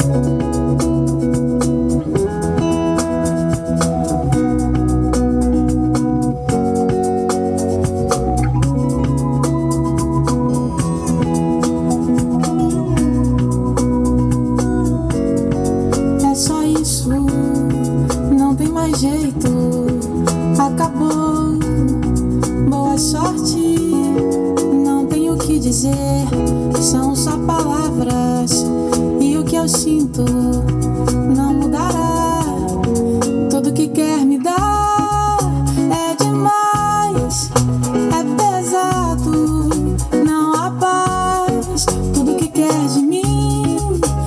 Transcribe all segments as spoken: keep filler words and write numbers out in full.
Jeito, acabou. Boa sorte, não tenho o que dizer. São só palavras e o que eu sinto não mudará. Tudo que quer me dar é demais, é pesado, não há paz. Tudo que quer de mim,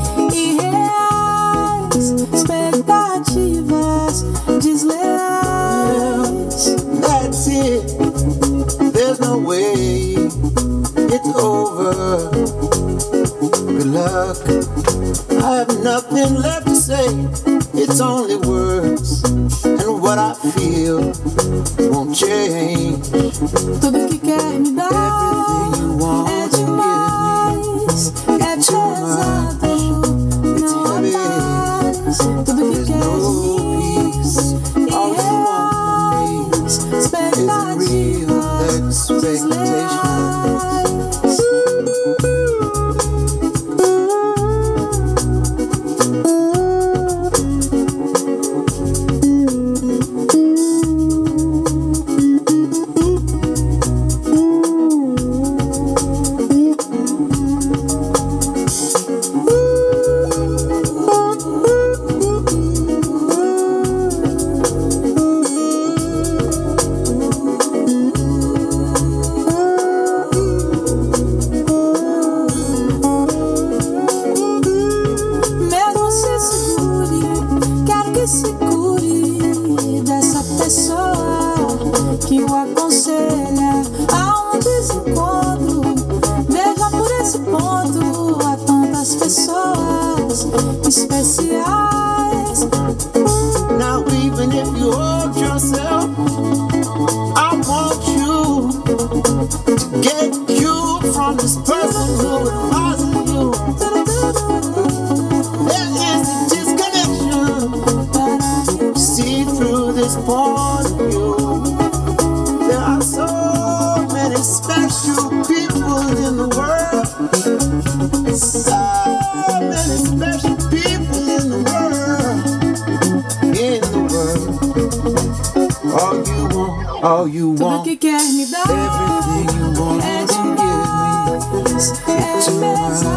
irreais, expectativas desleais. That's it, there's no way it's over. Good luck, I have nothing left to say. It's only words, and what I feel won't change. Tudo que quer me dar é demais, é pesado, não há paz. Tudo que quer de mim, irreais, expectativas desleais. Se cure dessa pessoa que o aconselha a um desencontro. Veja por esse ponto, há tantas pessoas especiais. Now even if you hold yourself, I want you to get you from this person who would poison you. There is a disconnection. See through this point of view. There are so many special people in the world. So many special people in the world. In the world. All you want, all you Tudo want. que quer me dar Everything you want é to give me. demais, é pesado.